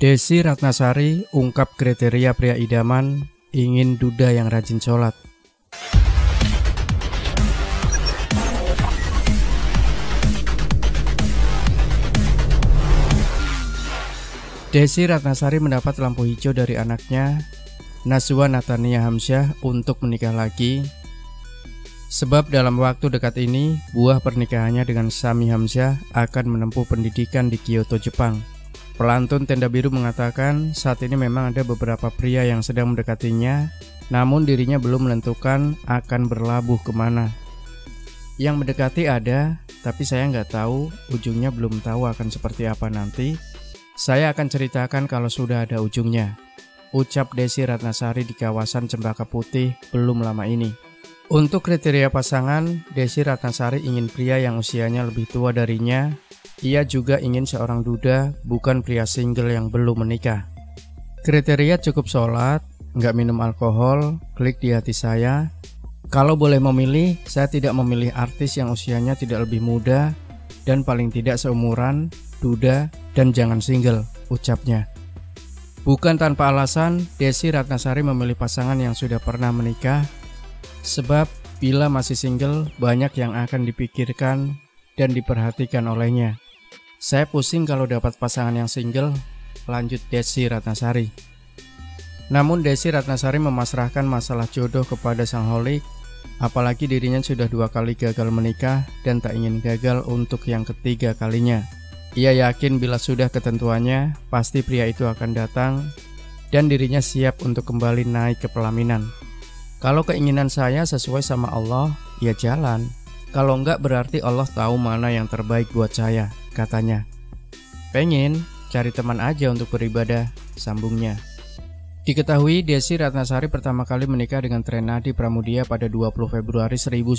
Desi Ratnasari ungkap kriteria pria idaman, ingin duda yang rajin sholat. Desi Ratnasari mendapat lampu hijau dari anaknya, Nazwa Natania Hamsyah, untuk menikah lagi. Sebab dalam waktu dekat ini, buah pernikahannya dengan Sami Hamsyah akan menempuh pendidikan di Kyoto, Jepang. Pelantun Tenda Biru mengatakan saat ini memang ada beberapa pria yang sedang mendekatinya, namun dirinya belum menentukan akan berlabuh kemana. Yang mendekati ada, tapi saya nggak tahu, ujungnya belum tahu akan seperti apa nanti. Saya akan ceritakan kalau sudah ada ujungnya, ucap Desi Ratnasari di kawasan Cempaka Putih belum lama ini. Untuk kriteria pasangan, Desi Ratnasari ingin pria yang usianya lebih tua darinya. Ia juga ingin seorang duda, bukan pria single yang belum menikah. Kriteria cukup sholat, nggak minum alkohol, klik di hati saya. Kalau boleh memilih, saya tidak memilih artis yang usianya tidak lebih muda dan paling tidak seumuran, duda, dan jangan single, ucapnya. Bukan tanpa alasan, Desi Ratnasari memilih pasangan yang sudah pernah menikah, sebab bila masih single, banyak yang akan dipikirkan dan diperhatikan olehnya. Saya pusing kalau dapat pasangan yang single, lanjut Desi Ratnasari. Namun Desi Ratnasari memasrahkan masalah jodoh kepada sang holik, apalagi dirinya sudah 2 kali gagal menikah dan tak ingin gagal untuk yang ketiga kalinya. Ia yakin bila sudah ketentuannya, pasti pria itu akan datang dan dirinya siap untuk kembali naik ke pelaminan. Kalau keinginan saya sesuai sama Allah, ya jalan. Kalau enggak berarti Allah tahu mana yang terbaik buat saya, katanya. Pengen, cari teman aja untuk beribadah, sambungnya. Diketahui Desi Ratnasari pertama kali menikah dengan Trenadi Pramudia pada 20 Februari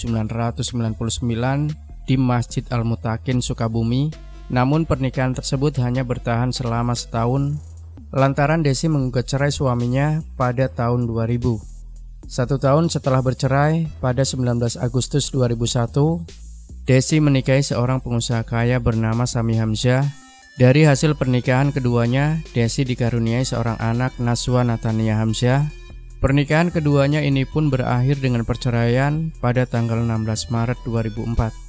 1999 di Masjid Al-Mutakin, Sukabumi. Namun pernikahan tersebut hanya bertahan selama setahun, lantaran Desi menggugat cerai suaminya pada tahun 2000. 1 tahun setelah bercerai, pada 19 Agustus 2001, Desi menikahi seorang pengusaha kaya bernama Sami Hamsyah. Dari hasil pernikahan keduanya, Desi dikaruniai seorang anak, Nazwa Natania Hamsyah. Pernikahan keduanya ini pun berakhir dengan perceraian pada tanggal 16 Maret 2004.